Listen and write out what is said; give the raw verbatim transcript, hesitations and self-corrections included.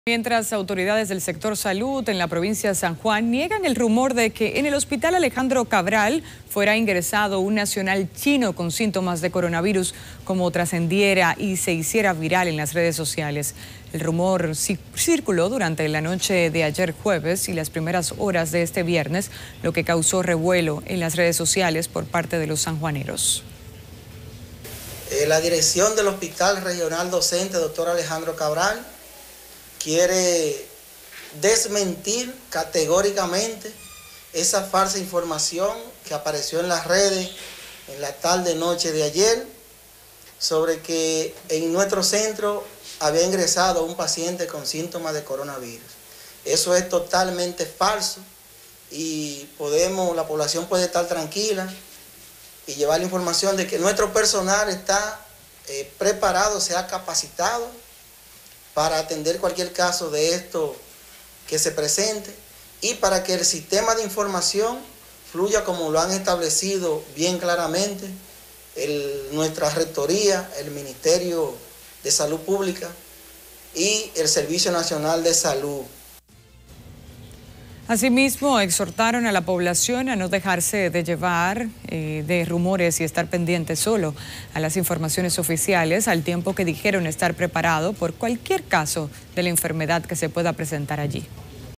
Mientras autoridades del sector salud en la provincia de San Juan niegan el rumor de que en el hospital Alejandro Cabral fuera ingresado un nacional chino con síntomas de coronavirus, como trascendiera y se hiciera viral en las redes sociales. El rumor circuló durante la noche de ayer jueves y las primeras horas de este viernes, lo que causó revuelo en las redes sociales por parte de los sanjuaneros. Eh, la dirección del Hospital Regional Docente, doctor Alejandro Cabral, quiere desmentir categóricamente esa falsa información que apareció en las redes en la tarde-noche de ayer sobre que en nuestro centro había ingresado un paciente con síntomas de coronavirus. Eso es totalmente falso y podemos, la población puede estar tranquila y llevar la información de que nuestro personal está eh, preparado, se ha capacitado para atender cualquier caso de esto que se presente y para que el sistema de información fluya como lo han establecido bien claramente el, nuestra rectoría, el Ministerio de Salud Pública y el Servicio Nacional de Salud. Asimismo, exhortaron a la población a no dejarse de llevar eh, de rumores y estar pendiente solo a las informaciones oficiales, al tiempo que dijeron estar preparado por cualquier caso de la enfermedad que se pueda presentar allí.